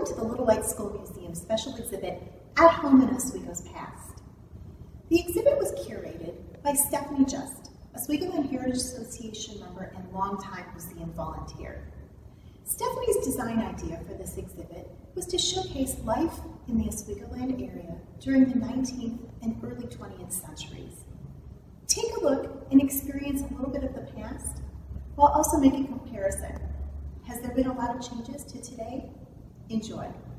Welcome to the Little White School Museum's special exhibit, At Home in Oswego's Past. The exhibit was curated by Stephanie Just, Oswego Heritage Association member and longtime museum volunteer. Stephanie's design idea for this exhibit was to showcase life in the Oswegoland area during the 19th and early 20th centuries. Take a look and experience a little bit of the past, while also making a comparison. Has there been a lot of changes to today? Enjoy.